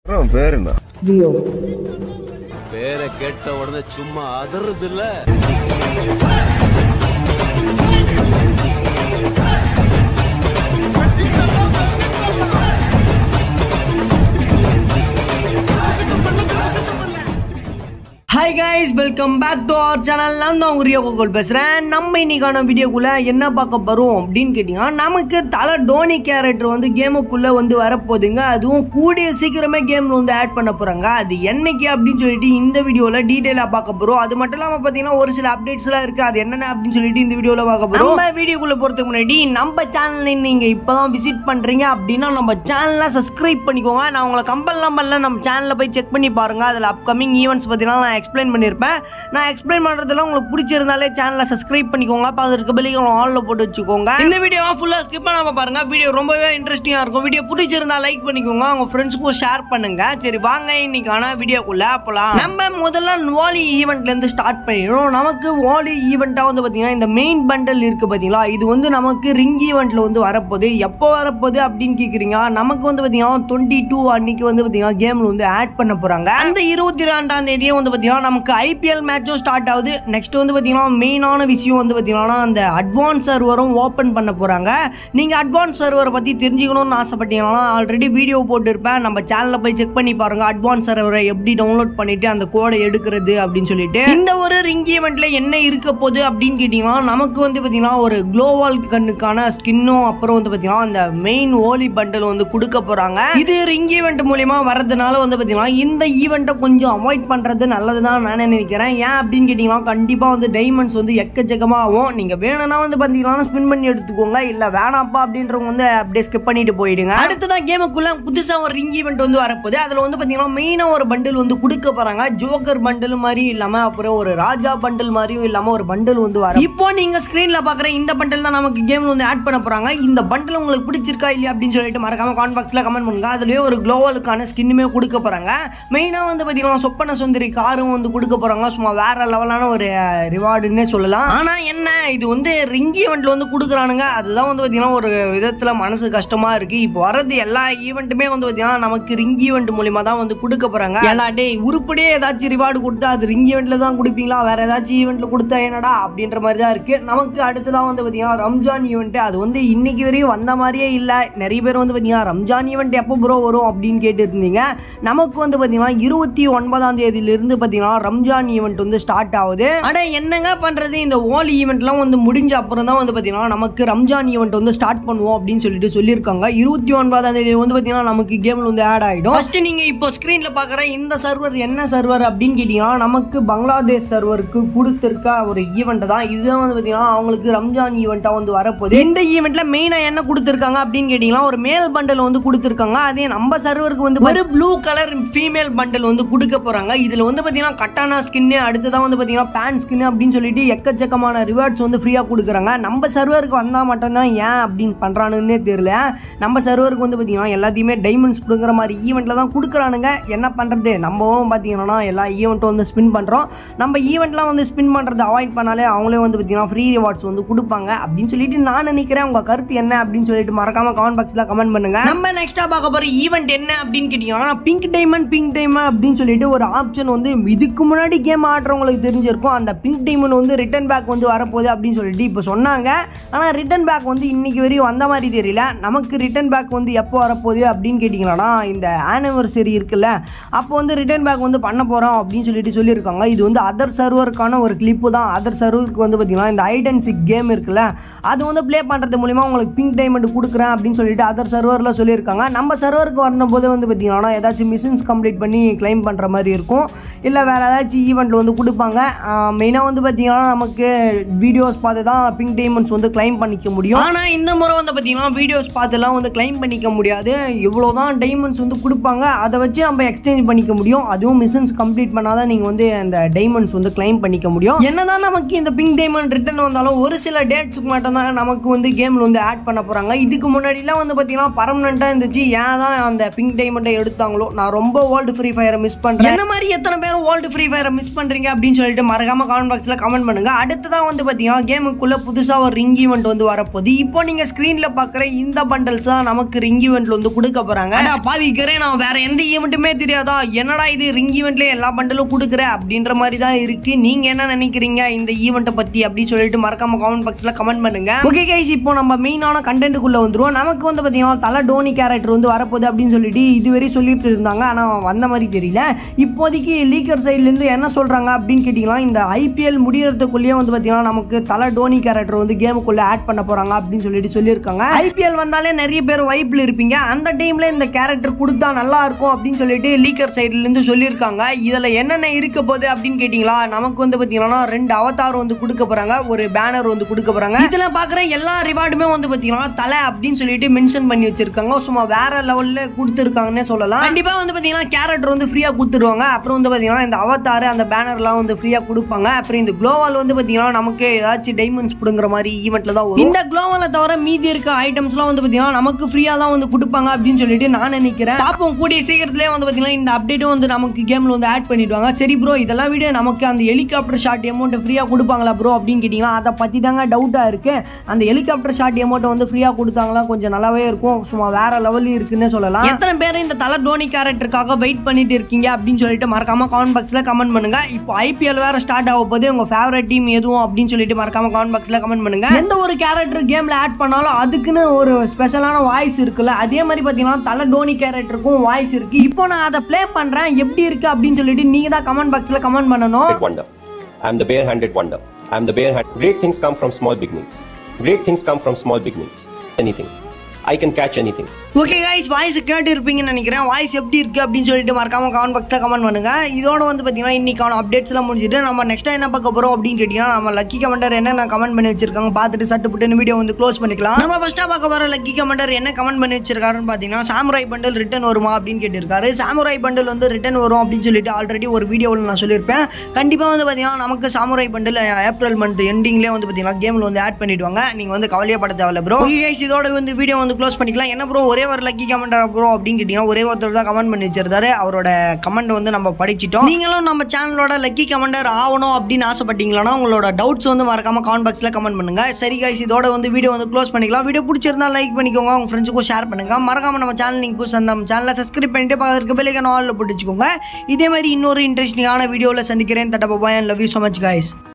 பேர் என்ன? பேரை கேட்ட உடனே சும்மா அதறது இல்ல. Hi guys, welcome back to our channel. நான் தான் உரிய கோகுல் பேசுறேன். நம்ம இன்னைக்கான வீடியோக்குள்ள என்ன பார்க்க போறோம் அப்படின்னு கேட்டீங்கன்னா, நமக்கு தல டோனி கேரக்டர் வந்து கேமுக்குள்ள வந்து வரப்போகுதுங்க. அதுவும் கூடிய சீக்கிரமே கேம்ல வந்து ஆட் பண்ண போறாங்க. அது என்னைக்கு அப்படின்னு சொல்லிட்டு இந்த வீடியோல டீடைலா பார்க்க போறோம். அது மட்டும் இல்லாம பாத்தீங்கன்னா ஒரு சில அப்டேட்ஸ் எல்லாம் இருக்கு. அது என்னென்ன அப்படின்னு சொல்லிட்டு இந்த வீடியோல பார்க்க போறோம். நம்ம வீடியோக்குள்ள போறதுக்கு முன்னாடி நம்ம சேனலை நீங்க இப்பதான் விசிட் பண்றீங்க அப்படின்னா நம்ம சேனலை சப்ஸ்கிரைப் பண்ணிக்கோங்க. நான் உங்களை கம்பல்லாம் பண்ணல, நம்ம சேனல்ல போய் செக் பண்ணி பாருங்க. அதுல அப்கமிங் ஈவெண்ட்ஸ் பத்தினா நான் எக்ஸ்பிளைன் பண்ணியிருப்பேன். நான் எக்ஸ்பிளைன் பண்றதுல உங்களுக்கு பிடிச்சிருந்தாலே சேனலை சப்ஸ்கிரைப் பண்ணிக்கோங்க. அதுக்கு பெல்லைக்கான ஆல்ல போட்டு வச்சுக்கோங்க. இந்த வீடியோவை ஃபுல்லா ஸ்கிப் பண்ணாம பாருங்க. வீடியோ ரொம்பவே இன்ட்ரெஸ்டிங்கா இருக்கும். வீடியோ பிடிச்சிருந்தா லைக் பண்ணிக்கோங்க, உங்க ஃப்ரெண்ட்ஸ்க்கும் ஷேர் பண்ணுங்க. சரி வாங்க இன்னைக்கான வீடியோக்குள்ள போலாம். நம்ம முதல்ல வாலி ஈவெண்ட்ல இருந்து ஸ்டார்ட் பண்ணிடுறோம். நமக்கு வாலி ஈவெண்ட்டா வந்து பாத்தீங்கன்னா இந்த மெயின் பண்டல் இருக்கு பாத்தீங்களா, இது வந்து நமக்கு ரிங் ஈவெண்ட்ல வந்து வரப்போகுது. எப்போ வரப்போகுது அப்படின்னு கேக்குறீங்க. நமக்கு வந்து பாத்தீங்கன்னா 22 அன்னைக்கு வந்து பாத்தீங்கன்னா கேம்ல வந்து ஆட் பண்ண போறாங்க. அந்த 22ஆம் தேதியே வந்து பாத்தீங்கன்னா நமக்கு ஐபிஎல் மேட்சும் ஸ்டார்ட் ஆகுது. நெக்ஸ்ட் வந்து பாத்தீங்கன்னா மெயினான விஷயம் வந்து பாத்தீங்கன்னா அந்த அட்வான்ஸ் சர்வரும் ஓபன் பண்ண போறாங்க. நீங்க அட்வான்ஸ் சர்வரை பத்தி தெரிஞ்சுக்கணும்னு ஆசைப்பட்டீங்கன்னா ஆல்ரெடி வீடியோ போட்டுருப்பேன். நம்ம சேனல்ல போய் செக் பண்ணி பாருங்க. அட்வான்ஸ் சர்வரை எப்படி டவுன்லோட் பண்ணிட்டு அந்த கோடை எடுக்கிறது அப்படின்னு சொல்லிட்டு. இந்த ஒரு ரிங் ஈவெண்ட்ல என்ன இருக்க போகுது அப்படின்னு கேட்டீங்கன்னா, நமக்கு வந்து பாத்தீங்கன்னா ஒரு குளோவால் கண்ணுக்கான ஸ்கின்னும் அப்புறம் வந்து பாத்தீங்கன்னா அந்த மெயின் ஓலி பண்டல் வந்து கொடுக்க போறாங்க. இது ரிங் ஈவெண்ட் மூலமா வரதுனால வந்து பாத்தீங்கன்னா இந்த ஈவெண்ட்டை கொஞ்சம் அவாய்ட் பண்றது நல்லதுதான் நான் நினைக்கிறேன். ஏன் அப்படின்னு கேட்டீங்கன்னா கண்டிப்பா வந்து டைமண்ட்ஸ் வந்து எக்கச்சக்கமா ஆகும். நீங்க வேணும்னா வந்து பாத்தீங்கன்னா ஸ்பின் பண்ணி எடுத்துக்கோங்க, இல்ல வேணாப்பா அப்படின்றவங்க வந்து அப்படியே ஸ்கிப் பண்ணிட்டு போயிடுங்க. அடுத்ததான் கேமுக்குள்ள புதுசா ஒரு ரிங் ஈவெண்ட் வந்து வரப்போகுது. அதுல வந்து பாத்தீங்கன்னா மெயினா ஒரு பண்டில் வந்து கொடுக்க போறாங்க. ஜோக்கர் பண்டில் மாதிரி இல்லாம அப்புறம் ஒரு ராஜா பண்டில் மாதிரியும் இல்லாம ஒரு பண்டில் வந்து வரும். இப்போ நீங்க ஸ்கிரீன்ல பாக்குற இந்த பண்டில் தான் நமக்கு கேம்ல வந்து ஆட் பண்ண போறாங்க. இந்த பண்டில் உங்களுக்கு பிடிச்சிருக்கா இல்லையா அப்படின்னு சொல்லிட்டு மறக்காம கமெண்ட் பாக்ஸ்ல கமெண்ட் பண்ணுங்க. அதுலயே ஒரு குளோவாலுக்கான ஸ்கின்னுமே கொடுக்க போறாங்க. மெயினா வந்து பாத்தீங்கன்னா சொப்பன சுந்தரி காரும் வந்து கொடுக்க போறாங்க. சும்மா வேற லெவலான ஒரு ரிவார்டுன்னே சொல்லலாம். ஆனா என்ன, இது வந்து ரிங் ஈவெண்ட்ல வந்து கொடுக்குறானுங்க. அதுதான் வந்து பாத்தீங்கன்னா ஒரு விதத்துல மனசு கஷ்டமா இருக்கு. இப்போ வரது எல்லா ஈவெண்ட்டுமே வந்து பாத்தீங்கன்னா நமக்கு ரிங் ஈவெண்ட் மூலியமா தான் வந்து கொடுக்க போறாங்க. ஏன்னா டேய் உருப்படியே ஏதாச்சும் ரிவார்டு கொடுத்தா அது ரிங் ஈவெண்ட்ல தான் கொடுப்பீங்களா, வேற ஏதாச்சும் ஈவெண்ட்ல கொடுத்தா என்னடா அப்படின்ற மாதிரி தான் இருக்கு. நமக்கு அடுத்ததான் வந்து பாத்தீங்கன்னா ரம்ஜான் ஈவெண்ட். அது வந்து இன்னைக்கு வரையும் வந்த மாதிரியே இல்ல. நிறைய பேர் வந்து பாத்தீங்கன்னா ரம்ஜான் ஈவெண்ட் எப்போ ப்ரோ வரும் அப்படின்னு கேட்டு இருந்தீங்க. நமக்கு வந்து பாத்தீங்கன்னா 29ஆம் தேதியிலிருந்து பாத்தீங்கன்னா ரம்ஜான் ஈவெண்ட் வந்து ஸ்டார்ட் ஆகுது. அட என்னங்க பண்றது, இந்த வாலி ஈவெண்ட்லாம் வந்து முடிஞ்ச அப்புறம் தான் வந்து பாத்தீங்கன்னா நமக்கு ரம்ஜான் ஈவெண்ட் வந்து ஸ்டார்ட் பண்ணுவோம் அப்படின்னு சொல்லிட்டு சொல்லியிருக்காங்க. 29ஆம் தேதி வந்து பாத்தீங்கன்னா நமக்கு கேம்ல வந்து ஆட் ஆயிடும். ஃபர்ஸ்ட் நீங்க இப்போ ஸ்கிரீன்ல பாக்குற இந்த சர்வர் என்ன சர்வர் அப்படின்னு கேட்டீங்கன்னா, நமக்கு பங்களாதேஷ் சர்வருக்கு கொடுத்திருக்க ஒரு ஈவெண்ட் தான். இதுதான் வந்து பாத்தீங்கன்னா அவங்களுக்கு ரம்ஜான் ஈவெண்டா வந்து வரப்போகுது. இந்த ஈவெண்ட்ல மெயினா என்ன கொடுத்திருக்காங்க அப்படின்னு கேட்டீங்கன்னா ஒரு மேல் பண்டல் வந்து கொடுத்திருக்காங்க. அதே நம்ம சர்வருக்கு வந்து ஒரு ப்ளூ கலர் ஃபீமேல் பண்டல் வந்து கொடுக்க போறாங்க. இதுல வந்து பாத்தீங்கன்னா கட்டானா ஸ்கின், அடுத்ததான் வந்து பாத்தீங்கன்னா பேன் ஸ்கின் அப்படின்னு சொல்லிட்டு எக்கச்சக்கமான ரிவார்ட்ஸ் வந்து ஃப்ரீயா கொடுக்குறாங்க. நம்ம சர்வருக்கு வந்தா மட்டும் தான் ஏன் அப்படின்னு பண்றானுன்னே தெரியல. நம்ம சர்வருக்கு வந்து பாத்தீங்கன்னா எல்லாத்தையுமே டைமண்ட்ஸ் கொடுக்குற மாதிரி ஈவெண்ட்ல தான் கொடுக்குறானுங்க. என்ன பண்றது, நம்மவும் பாத்தீங்கன்னா எல்லா ஈவெண்ட்டும் வந்து ஸ்பின் பண்றோம். நம்ம ஈவெண்ட்லாம் வந்து ஸ்பின் பண்றது அவாய்ட் பண்ணாலே அவங்களே வந்து பாத்தீங்கன்னா ஃப்ரீ ரிவார்ட்ஸ் வந்து கொடுப்பாங்க அப்படின்னு சொல்லிட்டு நான் நினைக்கிறேன். உங்க கருத்து என்ன அப்படின்னு சொல்லிட்டு மறக்காம கமெண்ட் பாக்ஸ்ல கமெண்ட் பண்ணுங்க. நம்ம நெக்ஸ்டா பார்க்க போற ஈவெண்ட் என்ன அப்படின்னு கேட்டீங்கன்னா பிங்க் டைமண்ட் அப்படின்னு சொல்லிட்டு ஒரு ஆப்ஷன் வந்து இதுக்கு முன்னாடி கேம் ஆடுறவங்களுக்கு தெரிஞ்சிருக்கும். அந்த பிங்க் டைமண்ட் வந்து ரிட்டர்ன் பேக் வந்து வரப்போகுது அப்படின்னு சொல்லிட்டு இப்போ சொன்னாங்க. ஆனால் ரிட்டர்ன் பேக் வந்து இன்னைக்கு வரையும் வந்த மாதிரி தெரியல. நமக்கு ரிட்டர்ன் பேக் வந்து எப்போ வரப்போகுது அப்படின்னு கேட்டிங்கன்னா இந்த ஆனிவர்சரி இருக்குல்ல, அப்போ வந்து ரிட்டர்ன் பேக் வந்து பண்ண போகிறோம் அப்படின்னு சொல்லிட்டு சொல்லியிருக்காங்க. இது வந்து அதர் சர்வருக்கான ஒரு கிளிப்பு தான். அதர் சர்வருக்கு வந்து பார்த்தீங்கன்னா இந்த ஹைட் அண்ட் சீக் கேம் இருக்குல்ல, அது வந்து ப்ளே பண்ணுறது மூலிமா உங்களுக்கு பிங்க் டைமண்ட் கொடுக்குறேன் அப்படின்னு சொல்லிட்டு அதர் சர்வரில் சொல்லியிருக்காங்க. நம்ம சர்வருக்கு வரும்போது வந்து பார்த்தீங்கன்னா ஏதாச்சும் மிஷன்ஸ் கம்ப்ளீட் பண்ணி கிளைம் பண்ணுற மாதிரி இருக்கும், இல்லை வேறு ஏதாச்சும் ஈவெண்ட்டில் வந்து கொடுப்பாங்க. மெயினாக வந்து பார்த்தீங்கன்னா நமக்கு வீடியோஸ் பார்த்து தான் பிங்க் டைமண்ட்ஸ் வந்து கிளைம் பண்ணிக்க முடியும். ஆனால் இந்த முறை வந்து பார்த்தீங்கன்னா வீடியோஸ் பார்த்துலாம் வந்து கிளைம் பண்ணிக்க முடியாது. இவ்வளோ தான் டைமண்ட்ஸ் வந்து கொடுப்பாங்க, அதை வச்சு நம்ம எக்ஸ்சேஞ்ச் பண்ணிக்க முடியும். அதுவும் மிஷன்ஸ் கம்ப்ளீட் பண்ணாதான் நீங்கள் வந்து அந்த டைமண்ட்ஸ் வந்து கிளைம் பண்ணிக்க முடியும். என்னதான் நமக்கு இந்த பிங்க் டைமண்ட் ரிட்டர்ன் வந்தாலும் ஒரு சில டேட்ஸுக்கு மட்டும் தான் நமக்கு வந்து கேமில் வந்து ஆட் பண்ண போகிறாங்க. இதுக்கு முன்னாடிலாம் வந்து பார்த்தீங்கன்னா பர்மனெண்ட்டாக இருந்துச்சு. ஏன் தான் அந்த பிங்க் டைமண்டை எடுத்தாங்களோ, நான் ரொம்ப வேர்ல்டு ஃப்ரீ ஃபயரை மிஸ் பண்ணுறேன். என்ன மாதிரி எத்தனை பேர் பேரும் ஓல்டு ஃப்ரீ ஃபயரை மிஸ் பண்றீங்க அப்படின்னு சொல்லிட்டு மறக்காம கமெண்ட் பாக்ஸ்ல கமெண்ட் பண்ணுங்க. அடுத்ததான் வந்து பாத்தீங்கன்னா கேமுக்குள்ள புதுசா ஒரு ரிங் ஈவெண்ட் வந்து வரப்போகுது. இப்போ நீங்க ஸ்கிரீன்ல பாக்குற இந்த பண்டல்ஸ் தான் நமக்கு ரிங் ஈவெண்ட்ல வந்து கொடுக்க போறாங்க. பாவிக்கிறேன், நான் வேற எந்த ஈவெண்ட்டுமே தெரியாதா, என்னடா இது ரிங் ஈவெண்ட்ல எல்லா பண்டலும் கொடுக்குற அப்படின்ற மாதிரி தான் இருக்கு. நீங்க என்ன நினைக்கிறீங்க இந்த ஈவெண்ட்டை பத்தி அப்படின்னு சொல்லிட்டு மறக்காம கமெண்ட் பாக்ஸ்ல கமெண்ட் பண்ணுங்க. ஓகே கைஸ், இப்போ நம்ம மெயினான கண்டென்ட்டுக்குள்ள வந்துருவோம். நமக்கு வந்து பாத்தீங்கன்னா தல டோனி கேரக்டர் வந்து வரப்போகுது அப்படின்னு சொல்லிட்டு இதுவரை சொல்லிட்டு இருந்தாங்க. ஆனா வந்த மாதிரி தெரியல. இப்போதைக்கு லீக்கர் சைட்லேருந்து என்ன சொல்கிறாங்க அப்படின்னு கேட்டிங்கன்னா, இந்த ஐபிஎல் முடியறதுக்குள்ளேயே வந்து பார்த்தீங்கன்னா நமக்கு தலை டோனி கேரக்டர் வந்து கேமுக்குள்ளே ஆட் பண்ண போகிறாங்க அப்படின்னு சொல்லிட்டு சொல்லியிருக்காங்க. ஐபிஎல் வந்தாலே நிறைய பேர் வைப்பில் இருப்பீங்க, அந்த டைமில் இந்த கேரக்டர் கொடுத்தா நல்லா இருக்கும் அப்படின்னு சொல்லிட்டு லீக்கர் சைட்லேருந்து சொல்லியிருக்காங்க. இதில் என்னென்ன இருக்க போகுது அப்படின்னு கேட்டிங்களா, நமக்கு வந்து பார்த்தீங்கன்னா 2 அவதார் வந்து கொடுக்க போகிறாங்க, ஒரு பேனர் வந்து கொடுக்க போகிறாங்க. இதில் பார்க்குற எல்லா ரிவார்டுமே வந்து பார்த்தீங்கன்னா தலை அப்படின்னு சொல்லிட்டு மென்ஷன் பண்ணி வச்சிருக்காங்க. சும்மா வேற லெவலில் கொடுத்துருக்காங்கன்னே சொல்லலாம். கண்டிப்பாக வந்து பார்த்தீங்கன்னா கேரக்டர் வந்து ஃப்ரீயாக கொடுத்துருவாங்க. அப்புறம் வந்து பார்த்தீங்கன்னா இந்த அவதார் அந்த பேனர்லாம் வந்து ஃப்ரீயாக கொடுப்பாங்க. அப்புறம் இந்த குளோவால் வந்து பார்த்தீங்கன்னா நமக்கு ஏதாச்சும் டைமண்ட்ஸ் கொடுங்குற மாதிரி ஈவெண்ட்டில் தான் வரும். இந்த குளோவாலை தவிர மீதி இருக்க ஐட்டம்ஸ்லாம் வந்து பார்த்தீங்கன்னா நமக்கு ஃப்ரீயாக தான் வந்து கொடுப்பாங்க அப்படின்னு சொல்லிட்டு நான் நினைக்கிறேன். பார்ப்போம், கூடிய சீக்கிரத்திலே வந்து பார்த்தீங்கன்னா இந்த அப்டேட்டும் வந்து நமக்கு கேமில் வந்து ஆட் பண்ணிடுவாங்க. சரி ப்ரோ, இதெல்லாம் விட நமக்கு அந்த ஹெலிகாப்டர் ஷாட் அமௌண்ட் ஃப்ரீயாக கொடுப்பாங்களா ப்ரோ அப்படின்னு கேட்டிங்கன்னா அதை பற்றி தாங்க டவுட்டாக இருக்குது. அந்த ஹெலிகாப்டர் ஷாட் அமௌண்ட்டை வந்து ஃப்ரீயாக கொடுத்தாங்களா கொஞ்சம் நல்லாவே இருக்கும். சும்மா வேற லெவலில் இருக்குன்னு சொல்லலாம். எத்தனை பேர் இந்த தலை டோனி கேரக்டருக்காக வெயிட் பண்ணிட்டு இருக்கீங்க அப்படின்னு சொல்லிட்டு மறக்காம கமெண்ட் பாக்ஸ்ல கமெண்ட் பண்ணுங்க. இப்போ ஐபிஎல் வேற ஸ்டார்ட் ஆக போகுது, உங்க ஃபேவரட் டீம் எதுவும் அப்படின்னு சொல்லிட்டு மறக்காம கமெண்ட் பாக்ஸ்ல கமெண்ட் பண்ணுங்க. எந்த ஒரு கேரக்டர் கேம்ல ஆட் பண்ணாலும் அதுக்குன்னு ஒரு ஸ்பெஷலான வாய்ஸ் இருக்குல்ல, அதே மாதிரி பாத்தீங்கன்னா தலை டோனி கேரக்டருக்கும் வாய்ஸ் இருக்கு. இப்போ நான் அதை ப்ளே பண்றேன், எப்படி இருக்கு அப்படின்னு சொல்லிட்டு நீங்க தான் கமெண்ட் பாக்ஸ்ல கமெண்ட் பண்ணணும். I am the bare-handed wonder. I am the bare-handed. Great things come from small beginnings. Great things come from small beginnings. Anything. I can catch anything. Okay guys, voice கேட்டு இருப்பீங்கன்னு நினைக்கிறேன். Voice எப்படி இருக்கு அப்படின்னு சொல்லிட்டு மறக்காம comment பாக்ஸில் comment பண்ணுங்க. இதோட வந்து பார்த்தீங்கன்னா இன்னைக்கான அப்டேட்ஸ்லாம் முடிஞ்சிட்டு நம்ம நெக்ஸ்ட்டாக என்ன பார்க்க போகிறோம் அப்படின்னு கேட்டிங்கன்னா, நம்ம லக்கி கமெண்டர் என்ன கமெண்ட் பண்ணி வச்சிருக்காங்க பார்த்துட்டு சட்டுப்புட்டு வீடியோ வந்து க்ளோஸ் பண்ணிக்கலாம். நம்ம ஃபஸ்ட்டாக பார்க்க போகிற லக்கி கமெண்டர் என்ன கமெண்ட் பண்ணி வச்சிருக்காருன்னு பார்த்தீங்கன்னா, சாமுராய் பண்டில் ரிட்டன் வருமா அப்படின்னு கேட்டிருக்காரு. சாமுராய் பண்டில் வந்து ரிட்டன் வரும் அப்படின்னு சொல்லிட்டு ஆல்ரெடி ஒரு வீடியோவில் நான் சொல்லியிருப்பேன். கண்டிப்பாக வந்து பார்த்தீங்கன்னா நமக்கு சாமுராய் பண்டில் ஏப்ரல் மந்த் எண்டிங்லேயே வந்து பார்த்தீங்கன்னா கேமில் வந்து ஆட் பண்ணிடுவாங்க. நீங்கள் வந்து கவலையப்பட தேவையில்ல ப்ரோ. ஓகே கைஸ், இதோட வந்து வீடியோ வந்து க்ளோஸ் பண்ணிக்கலாம். என்ன ப்ரோ ஒரே ஒரு லக்கி கமெண்டர் ப்ரோ அப்படின்னு கேட்டீங்கன்னா, ஒரே ஒருத்தர் தான் கமெண்ட் பண்ணி வச்சிருந்தாரு. அவரோட கமெண்ட் வந்து நம்ம படிச்சிட்டோம். நீங்களும் நம்ம சேனலோட லக்கி கமெண்டர் ஆகணும் அப்படின்னு ஆசைப்பட்டீங்களா, உங்களோட டவுட்ஸ் வந்து மறக்காம கமெண்ட் பாக்ஸ்ல கமெண்ட் பண்ணுங்க. சரி கைஸ், இதோட வந்து வீடியோ வந்து க்ளோஸ் பண்ணிக்கலாம். வீடியோ பிடிச்சிருந்தா லைக் பண்ணிக்கோங்க, உங்க ஃப்ரெண்ட்ஸுக்கும் ஷேர் பண்ணுங்க. மறக்காம நம்ம சேனல் நீங்க புதுசா நம்ம சேனலை சப்ஸ்கிரைப் பண்ணிட்டு பக்கத்துல இருக்க பெல் ஐகானை ஆல்ல போட்டு வச்சுக்கோங்க. இதே மாதிரி இன்னொரு இன்ட்ரெஸ்டிங்கான வீடியோவில் சந்திக்கிறேன். தட்ட bye, love you so much guys.